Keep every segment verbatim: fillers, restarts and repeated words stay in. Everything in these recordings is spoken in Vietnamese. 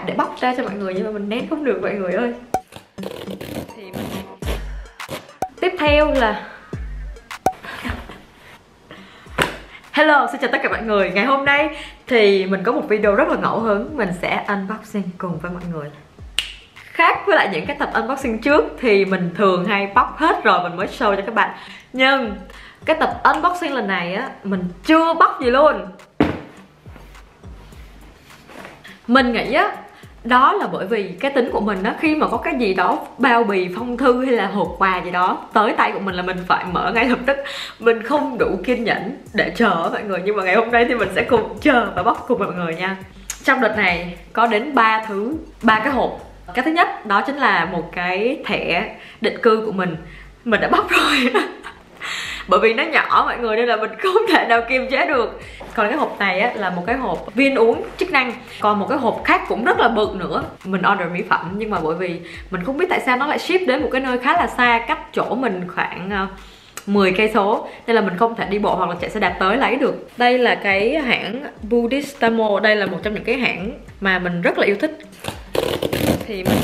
để bóc ra cho mọi người nhưng mà mình nén không được mọi người ơi. Thì mình... tiếp theo là hello, xin chào tất cả mọi người. Ngày hôm nay thì mình có một video rất là ngẫu hứng. Mình sẽ unboxing cùng với mọi người. Khác với lại những cái tập unboxing trước thì mình thường hay bóc hết rồi mình mới show cho các bạn. Nhưng cái tập unboxing lần này á, mình chưa bóc gì luôn. Mình nghĩ á, đó là bởi vì cái tính của mình á, khi mà có cái gì đó bao bì, phong thư hay là hộp quà gì đó tới tay của mình là mình phải mở ngay lập tức. Mình không đủ kiên nhẫn để chờ mọi người. Nhưng mà ngày hôm nay thì mình sẽ cùng chờ và bóc cùng mọi người nha. Trong đợt này có đến ba thứ, ba cái hộp. Cái thứ nhất đó chính là một cái thẻ định cư của mình. Mình đã bóc rồi bởi vì nó nhỏ mọi người nên là mình không thể nào kiềm chế được. Còn cái hộp này á, là một cái hộp viên uống chức năng. Còn một cái hộp khác cũng rất là bự nữa. Mình order mỹ phẩm nhưng mà bởi vì mình không biết tại sao nó lại ship đến một cái nơi khá là xa, cách chỗ mình khoảng mười cây số, nên là mình không thể đi bộ hoặc là chạy xe đạp tới lấy được. Đây là cái hãng Budistamo. Đây là một trong những cái hãng mà mình rất là yêu thích. Thì mình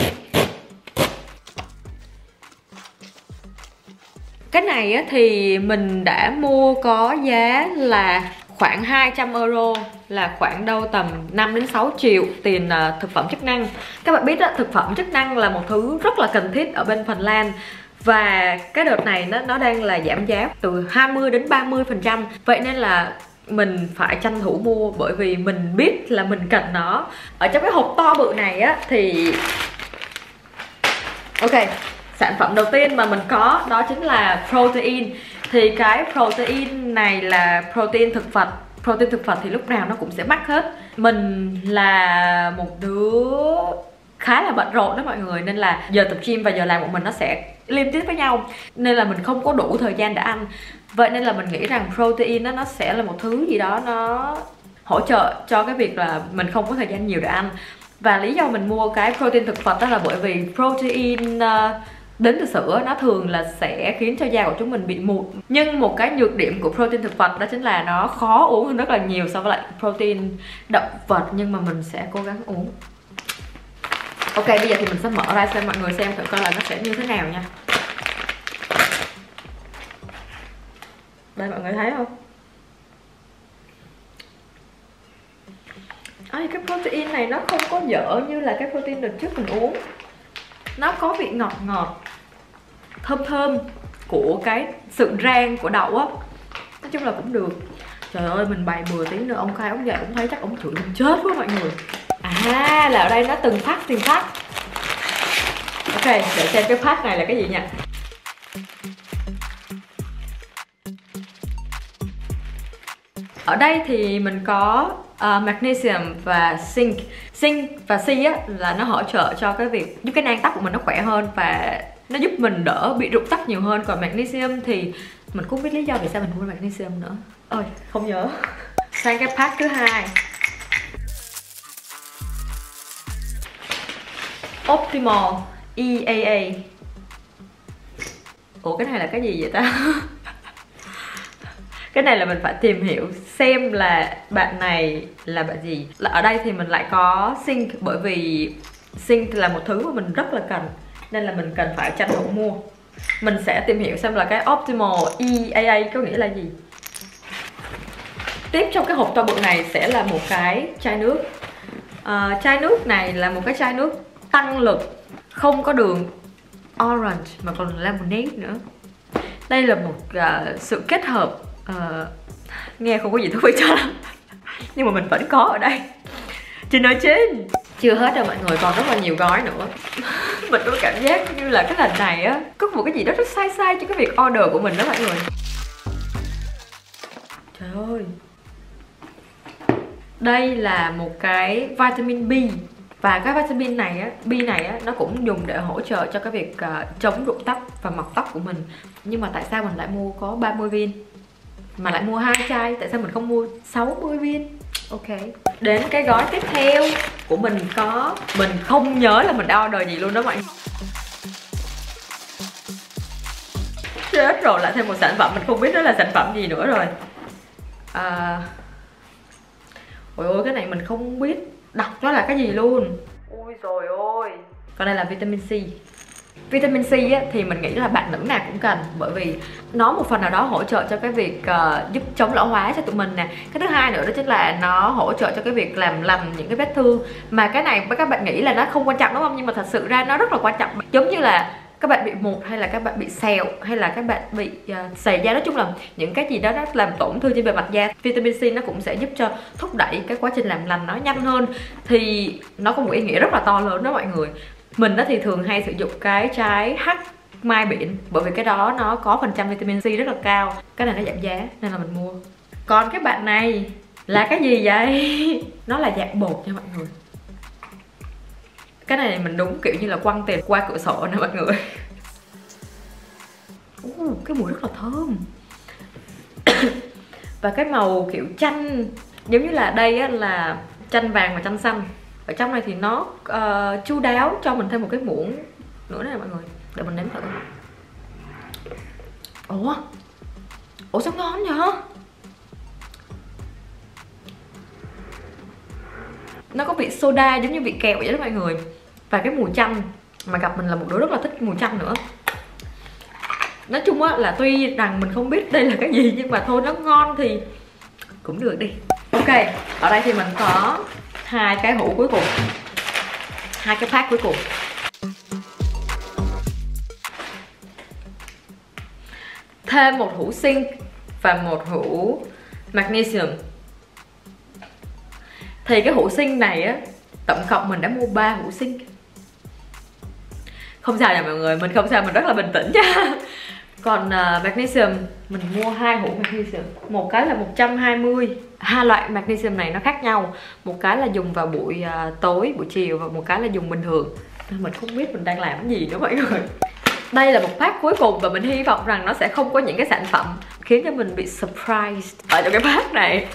cái này á, thì mình đã mua có giá là khoảng hai trăm euro, là khoảng đâu tầm năm đến sáu triệu tiền uh, thực phẩm chức năng. Các bạn biết đó, thực phẩm chức năng là một thứ rất là cần thiết ở bên Phần Lan. Và cái đợt này nó, nó đang là giảm giá từ hai mươi đến ba mươi phần trăm. Vậy nên là mình phải tranh thủ mua, bởi vì mình biết là mình cần nó. Ở trong cái hộp to bự này á thì ok, sản phẩm đầu tiên mà mình có đó chính là protein. Thì cái protein này là protein thực vật. Protein thực vật thì lúc nào nó cũng sẽ mắc hết. Mình là một đứa khá là bận rộn đó mọi người, nên là giờ tập gym và giờ làm của mình nó sẽ liên tiếp với nhau, nên là mình không có đủ thời gian để ăn. Vậy nên là mình nghĩ rằng protein đó, nó sẽ là một thứ gì đó nó hỗ trợ cho cái việc là mình không có thời gian nhiều để ăn. Và lý do mình mua cái protein thực vật đó là bởi vì protein uh, đến từ sữa nó thường là sẽ khiến cho da của chúng mình bị mụn. Nhưng một cái nhược điểm của protein thực vật đó chính là nó khó uống hơn rất là nhiều so với lại protein động vật. Nhưng mà mình sẽ cố gắng uống. Ok, bây giờ thì mình sẽ mở ra xem mọi người xem thử coi là nó sẽ như thế nào nha. Đây mọi người thấy không? À, cái protein này nó không có dở như là cái protein đợt trước mình uống. Nó có vị ngọt ngọt, thơm thơm của cái sự rang của đậu á. Nói chung là cũng được. Trời ơi, mình bày bừa tí nữa ông Khai ông dậy ông thấy chắc ông chửi mình chết quá mọi người. À, là ở đây nó từng phát từng phát. Ok, để xem cái phát này là cái gì nha. Ở đây thì mình có uh, magnesium và zinc. Zinc và Si á, là nó hỗ trợ cho cái việc giúp cái nang tóc của mình nó khỏe hơn và nó giúp mình đỡ bị rụng tóc nhiều hơn. Còn magnesium thì mình cũng biết lý do vì sao mình mua magnesium nữa. Ôi, không nhớ. Sang cái pack thứ hai. Optimal E A A. Ủa cái này là cái gì vậy ta? Cái này là mình phải tìm hiểu xem là bạn này là bạn gì. Là ở đây thì mình lại có zinc, bởi vì zinc là một thứ mà mình rất là cần, nên là mình cần phải tranh thủ mua. Mình sẽ tìm hiểu xem là cái Optimal E A A có nghĩa là gì. Tiếp trong cái hộp to bự này sẽ là một cái chai nước. à, Chai nước này là một cái chai nước tăng lực, không có đường orange mà còn lemonade nữa. Đây là một uh, sự kết hợp uh, nghe không có gì thú vị cho lắm nhưng mà mình vẫn có ở đây. Trên nơi trên chưa hết đâu mọi người, còn rất là nhiều gói nữa. Mình có cảm giác như là cái lần này á có một cái gì đó rất sai sai cho cái việc order của mình đó mọi người. Trời ơi, đây là một cái vitamin B. Và cái vitamin này á, B này á, nó cũng dùng để hỗ trợ cho cái việc uh, chống rụng tóc và mọc tóc của mình. Nhưng mà tại sao mình lại mua có ba mươi viên mà lại mua hai chai? Tại sao mình không mua sáu mươi viên? Ok. Đến cái gói tiếp theo của mình có, mình không nhớ là mình đã order gì luôn đó mọi người. Chết rồi, lại thêm một sản phẩm mình không biết đó là sản phẩm gì nữa rồi. À... Ôi ôi, cái này mình không biết đọc nó là cái gì luôn. Ui rồi ôi. Còn đây là vitamin C. Vitamin C á, thì mình nghĩ là bạn nữ nào cũng cần, bởi vì nó một phần nào đó hỗ trợ cho cái việc uh, giúp chống lão hóa cho tụi mình nè. Cái thứ hai nữa đó chính là nó hỗ trợ cho cái việc làm lành những cái vết thương. Mà cái này các bạn nghĩ là nó không quan trọng đúng không? Nhưng mà thật sự ra nó rất là quan trọng. Giống như là các bạn bị mụn, hay là các bạn bị sẹo, hay là các bạn bị uh, sẩy da, nói chung là những cái gì đó nó làm tổn thương trên bề mặt da, vitamin C nó cũng sẽ giúp cho thúc đẩy cái quá trình làm lành nó nhanh hơn. Thì nó có một ý nghĩa rất là to lớn đó mọi người. Mình đó thì thường hay sử dụng cái trái hắc mai biển, bởi vì cái đó nó có phần trăm vitamin C rất là cao. Cái này nó giảm giá nên là mình mua. Còn cái bạn này là cái gì vậy? Nó là dạng bột nha mọi người. Cái này mình đúng kiểu như là quăng tiền qua cửa sổ nè mọi người. uh, Cái mùi rất là thơm. Và cái màu kiểu chanh, giống như là đây á, là chanh vàng và chanh xanh. Ở trong này thì nó uh, chu đáo cho mình thêm một cái muỗng nữa này mọi người. Để mình nếm thử. Ủa Ủa sao ngon vậy? Nó có vị soda giống như vị kẹo vậy đó mọi người. Và cái mùi chanh, mà gặp mình là một đứa rất là thích mùi chanh nữa. Nói chung á là tuy rằng mình không biết đây là cái gì, nhưng mà thôi nó ngon thì cũng được đi. Ok, ở đây thì mình có hai cái hũ cuối cùng, hai cái pack cuối cùng. Thêm một hũ zinc và một hũ magnesium. Thì cái hũ zinc này á, tổng cộng mình đã mua ba hũ zinc. Không sao nha mọi người, mình không sao, mình rất là bình tĩnh nha. Còn uh, magnesium mình mua hai hũ magnesium. Một cái là một trăm hai mươi. Hai loại magnesium này nó khác nhau. Một cái là dùng vào buổi uh, tối, buổi chiều, và một cái là dùng bình thường. Mình không biết mình đang làm cái gì nữa mọi người. Đây là một pack cuối cùng và mình hy vọng rằng nó sẽ không có những cái sản phẩm khiến cho mình bị surprise ở trong cái pack này.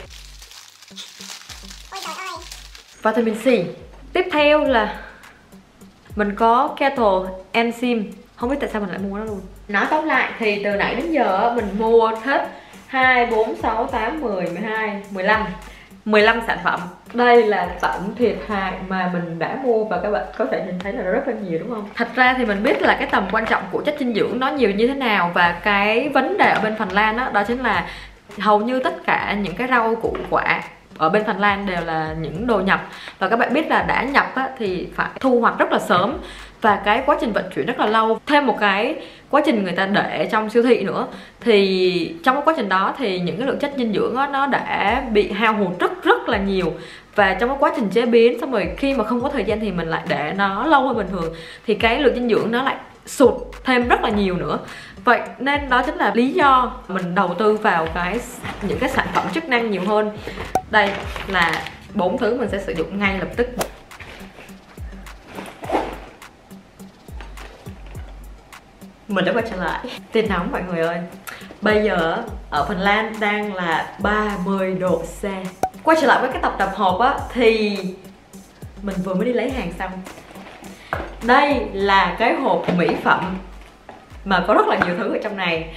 Vitamin C. Tiếp theo là mình có Kettle Enzyme. Không biết tại sao mình lại mua nó luôn. Nói tóm lại thì từ nãy đến giờ mình mua hết hai, bốn, sáu, tám, mười, mười hai, mười lăm mười lăm sản phẩm. Đây là tổng thiệt hại mà mình đã mua, và các bạn có thể nhìn thấy là nó rất là nhiều đúng không? Thật ra thì mình biết là cái tầm quan trọng của chất dinh dưỡng nó nhiều như thế nào. Và cái vấn đề ở bên Phần Lan đó, đó chính là hầu như tất cả những cái rau củ quả ở bên Phần Lan đều là những đồ nhập. Và các bạn biết là đã nhập á, thì phải thu hoạch rất là sớm, và cái quá trình vận chuyển rất là lâu. Thêm một cái quá trình người ta để trong siêu thị nữa. Thì trong cái quá trình đó thì những cái lượng chất dinh dưỡng đó, nó đã bị hao hụt rất rất là nhiều. Và trong cái quá trình chế biến, xong rồi khi mà không có thời gian thì mình lại để nó lâu hơn bình thường, thì cái lượng dinh dưỡng nó lại sụt thêm rất là nhiều nữa. Vậy nên đó chính là lý do mình đầu tư vào cái những cái sản phẩm chức năng nhiều hơn. Đây là bốn thứ mình sẽ sử dụng ngay lập tức. Mình đã quay trở lại. Tin nóng mọi người ơi. Bây giờ ở Phần Lan đang là ba mươi độ C. Quay trở lại với cái tập đập hộp á, thì mình vừa mới đi lấy hàng xong. Đây là cái hộp mỹ phẩm mà có rất là nhiều thứ ở trong này.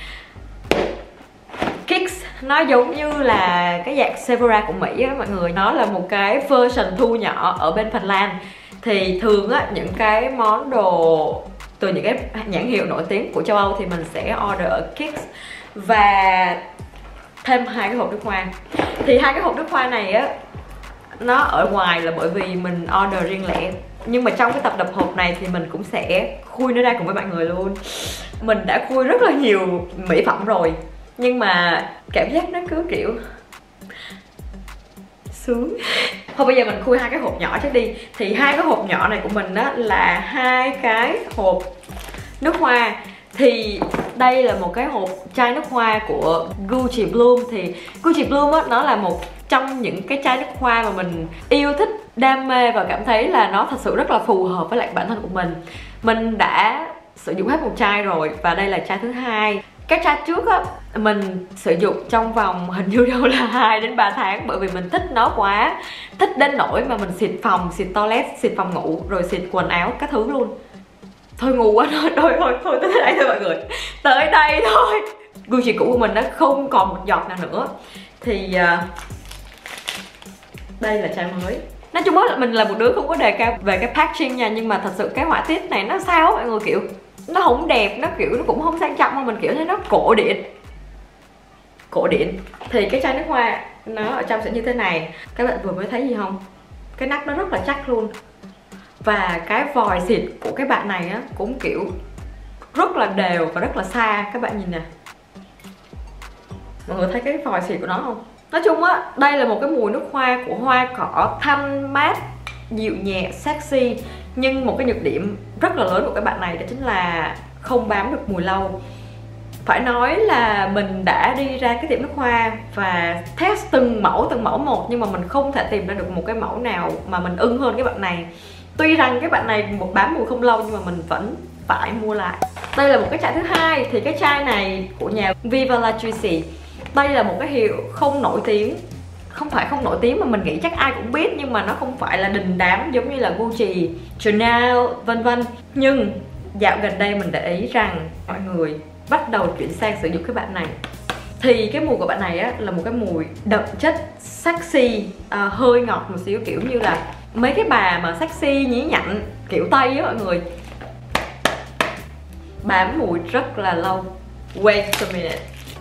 Kicks nó giống như là cái dạng Sephora của Mỹ á mọi người. Nó là một cái version thu nhỏ ở bên Phần Lan. Thì thường á, những cái món đồ từ những cái nhãn hiệu nổi tiếng của châu Âu thì mình sẽ order ở Kicks. Và thêm hai cái hộp nước hoa. Thì hai cái hộp nước hoa này á, nó ở ngoài là bởi vì mình order riêng lẻ. Nhưng mà trong cái tập đập hộp này thì mình cũng sẽ khui nó ra cùng với mọi người luôn. Mình đã khui rất là nhiều mỹ phẩm rồi, nhưng mà cảm giác nó cứ kiểu sướng. Thôi bây giờ mình khui hai cái hộp nhỏ trước đi. Thì hai cái hộp nhỏ này của mình đó là hai cái hộp nước hoa. Thì đây là một cái hộp chai nước hoa của Gucci Bloom. Thì Gucci Bloom á, nó là một trong những cái chai nước hoa mà mình yêu thích, đam mê và cảm thấy là nó thật sự rất là phù hợp với lại bản thân của mình. Mình đã sử dụng hết một chai rồi và đây là chai thứ hai. Cái chai trước á, mình sử dụng trong vòng hình như đâu là hai đến ba tháng, bởi vì mình thích nó quá. Thích đến nỗi mà mình xịt phòng, xịt toilet, xịt phòng ngủ, rồi xịt quần áo, các thứ luôn. Thôi ngu quá thôi, thôi, thôi, thôi tới đây thôi mọi người. Tới đây thôi. Gucci cũ của mình nó không còn một giọt nào nữa. Thì uh, đây là chai mới. Nói chung là mình là một đứa không có đề cao về cái packaging nha, nhưng mà thật sự cái họa tiết này nó sao á mọi người, kiểu nó không đẹp, nó kiểu nó cũng không sang trọng mà mình kiểu thấy nó cổ điển. Cổ điển. Thì cái chai nước hoa nó ở trong sẽ như thế này. Các bạn vừa mới thấy gì không? Cái nắp nó rất là chắc luôn. Và cái vòi xịt của cái bạn này á cũng kiểu rất là đều và rất là xa. Các bạn nhìn nè, mọi người thấy cái vòi xịt của nó không? Nói chung á, đây là một cái mùi nước hoa của hoa cỏ thanh mát, dịu nhẹ, sexy. Nhưng một cái nhược điểm rất là lớn của cái bạn này đó chính là không bám được mùi lâu. Phải nói là mình đã đi ra cái tiệm nước hoa và test từng mẫu từng mẫu một, nhưng mà mình không thể tìm ra được một cái mẫu nào mà mình ưng hơn cái bạn này. Tuy rằng cái bạn này một bám mùi không lâu nhưng mà mình vẫn phải mua lại. Đây là một cái chai thứ hai. Thì cái chai này của nhà Viva La Juicy. Đây là một cái hiệu không nổi tiếng. Không phải không nổi tiếng mà mình nghĩ chắc ai cũng biết, nhưng mà nó không phải là đình đám giống như là Gucci, Chanel vân vân. Nhưng dạo gần đây mình để ý rằng mọi người bắt đầu chuyển sang sử dụng cái bạn này. Thì cái mùi của bạn này á là một cái mùi đậm chất, sexy, à, hơi ngọt một xíu, kiểu như là mấy cái bà mà sexy nhí nhặn kiểu Tây á mọi người. Bám mùi rất là lâu. Wait a minute.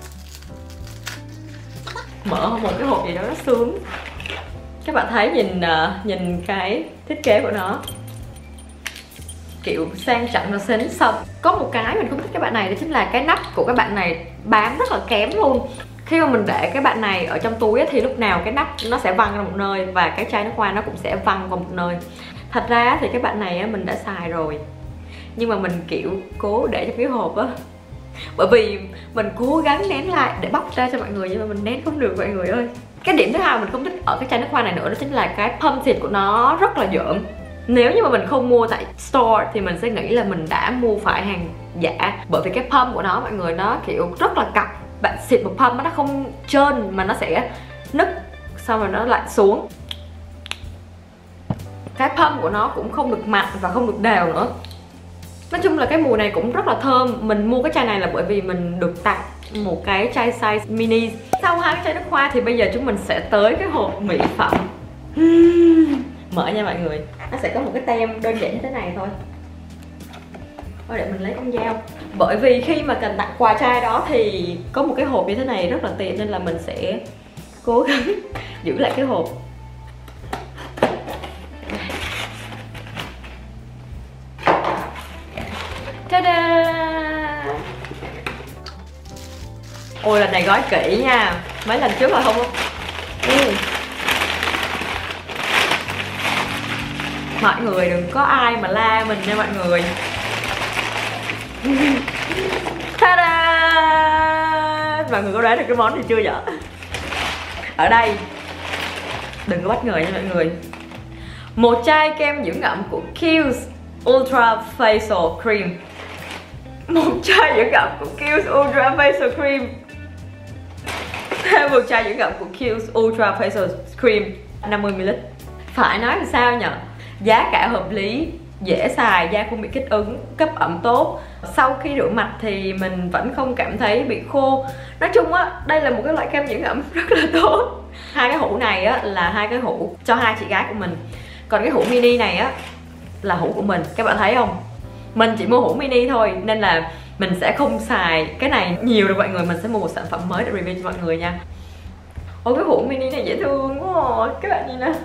Mở một cái hộp gì đó nó sướng. Các bạn thấy nhìn uh, nhìn cái thiết kế của nó kiểu sang trọng và sến sọc. Có một cái mình không thích cái bạn này đó chính là cái nắp của cái bạn này bám rất là kém luôn. Khi mà mình để cái bạn này ở trong túi ấy, thì lúc nào cái nắp nó sẽ văng ra một nơi và cái chai nước hoa nó cũng sẽ văng vào một nơi. Thật ra thì cái bạn này á, mình đã xài rồi, nhưng mà mình kiểu cố để trong cái hộp á, bởi vì mình cố gắng nén lại để bóc ra cho mọi người, nhưng mà mình nén không được mọi người ơi. Cái điểm thứ hai mình không thích ở cái chai nước hoa này nữa đó chính là cái pump xịt của nó rất là dởm. Nếu như mà mình không mua tại store thì mình sẽ nghĩ là mình đã mua phải hàng giả, bởi vì cái pump của nó mọi người nó kiểu rất là cặp. Bạn xịt một pump nó không trơn mà nó sẽ nứt, xong rồi nó lại xuống. Cái pump của nó cũng không được mặn và không được đều nữa. Nói chung là cái mùi này cũng rất là thơm. Mình mua cái chai này là bởi vì mình được tặng một cái chai size mini. Sau hai cái chai nước hoa thì bây giờ chúng mình sẽ tới cái hộp mỹ phẩm. Mở nha mọi người. Nó sẽ có một cái tem đơn giản như thế này thôi. Thôi để mình lấy con dao. Bởi vì khi mà cần tặng quà trai đó thì có một cái hộp như thế này rất là tiện, nên là mình sẽ cố gắng giữ lại cái hộp. Ta-da! Ôi lần này gói kỹ nha. Mấy lần trước là không. ừ. Mọi người đừng có ai mà la mình nha mọi người. Ta-da! Mọi người có đoán được cái món gì chưa vậy? Ở đây đừng có bất ngờ nha mọi người. Một chai kem dưỡng ẩm của Kiehl's Ultra Facial Cream. Một chai dưỡng ẩm của Kiehl's Ultra Facial Cream. Thêm một chai dưỡng ẩm của Kiehl's Ultra Facial Cream năm mươi mi li lít. Phải nói làm sao nhỉ? Giá cả hợp lý, dễ xài, da không bị kích ứng, cấp ẩm tốt. Sau khi rửa mặt thì mình vẫn không cảm thấy bị khô. Nói chung á, đây là một cái loại kem dưỡng ẩm rất là tốt. Hai cái hũ này á là hai cái hũ cho hai chị gái của mình. Còn cái hũ mini này á là hũ của mình. Các bạn thấy không? Mình chỉ mua hũ mini thôi, nên là mình sẽ không xài cái này nhiều đâu mọi người. Mình sẽ mua một sản phẩm mới để review cho mọi người nha. Ôi cái hũ mini này dễ thương quá à. Các bạn nhìn nè.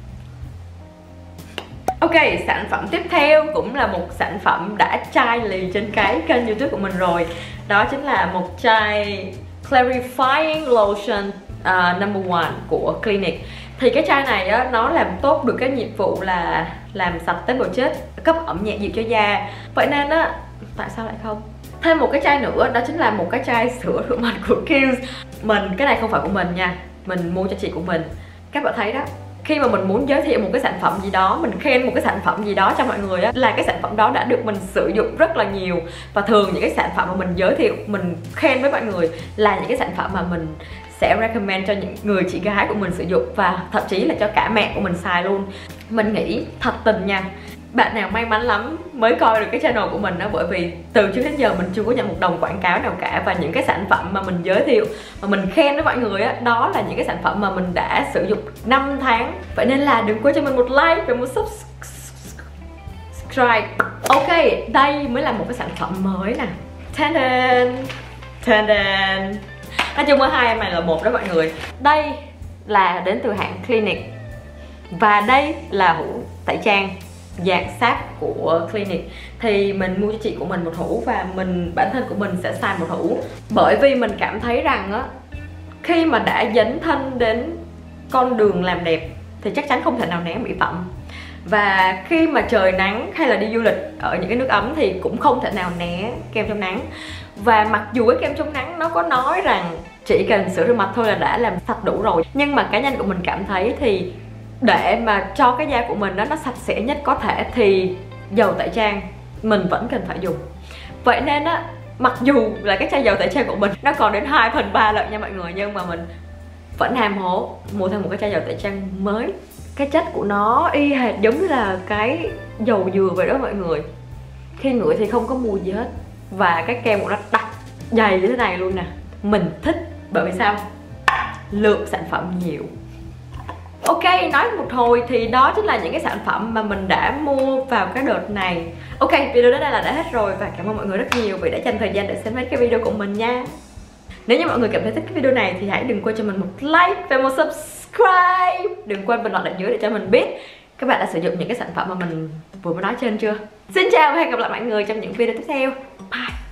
Ok, sản phẩm tiếp theo cũng là một sản phẩm đã chai lì trên cái kênh YouTube của mình rồi. Đó chính là một chai Clarifying Lotion uh, number one của Clinique. Thì cái chai này á, nó làm tốt được cái nhiệm vụ là làm sạch tế bào chết, cấp ẩm nhẹ dịu cho da. Vậy nên á, tại sao lại không? Thêm một cái chai nữa, đó chính là một cái chai sữa rửa mặt của Kiehl's. Mình, cái này không phải của mình nha, mình mua cho chị của mình. Các bạn thấy đó, khi mà mình muốn giới thiệu một cái sản phẩm gì đó, mình khen một cái sản phẩm gì đó cho mọi người á, là cái sản phẩm đó đã được mình sử dụng rất là nhiều. Và thường những cái sản phẩm mà mình giới thiệu, mình khen với mọi người là những cái sản phẩm mà mình sẽ recommend cho những người chị gái của mình sử dụng, và thậm chí là cho cả mẹ của mình xài luôn. Mình nghĩ thật tình nha, bạn nào may mắn lắm mới coi được cái channel của mình đó, bởi vì từ trước đến giờ mình chưa có nhận một đồng quảng cáo nào cả. Và những cái sản phẩm mà mình giới thiệu, mà mình khen với mọi người á, đó là những cái sản phẩm mà mình đã sử dụng năm tháng. Vậy nên là đừng quên cho mình một like và một subscribe. Ok, đây mới là một cái sản phẩm mới nè. Ta-da! Ta-da! Nói chung ở hai em này là một đó mọi người. Đây là đến từ hãng Clinique. Và đây là hũ tẩy trang dạng sáp của Clinique. Thì mình mua cho chị của mình một hũ và mình bản thân của mình sẽ xài một hũ. Bởi vì mình cảm thấy rằng á, khi mà đã dấn thân đến con đường làm đẹp thì chắc chắn không thể nào né mỹ phẩm. Và khi mà trời nắng hay là đi du lịch ở những cái nước ấm thì cũng không thể nào né kem chống nắng. Và mặc dù cái kem chống nắng nó có nói rằng chỉ cần sữa rửa mặt thôi là đã làm sạch đủ rồi, nhưng mà cá nhân của mình cảm thấy thì để mà cho cái da của mình đó nó sạch sẽ nhất có thể thì dầu tẩy trang mình vẫn cần phải dùng. Vậy nên á, mặc dù là cái chai dầu tẩy trang của mình nó còn đến hai phần ba lận nha mọi người, nhưng mà mình vẫn hàm hố mua thêm một cái chai dầu tẩy trang mới. Cái chất của nó y hệt giống như là cái dầu dừa vậy đó mọi người. Khi ngửi thì không có mùi gì hết. Và cái kem của nó đặc dày như thế này luôn nè. Mình thích bởi vì sao? Lượng sản phẩm nhiều. Ok, nói một hồi thì đó chính là những cái sản phẩm mà mình đã mua vào cái đợt này. Ok, video đến đây là đã hết rồi và cảm ơn mọi người rất nhiều vì đã dành thời gian để xem hết cái video của mình nha. Nếu như mọi người cảm thấy thích cái video này thì hãy đừng quên cho mình một like và một subscribe. Đừng quên bình luận ở dưới để cho mình biết các bạn đã sử dụng những cái sản phẩm mà mình vừa mới nói trên chưa. Xin chào và hẹn gặp lại mọi người trong những video tiếp theo. Bye.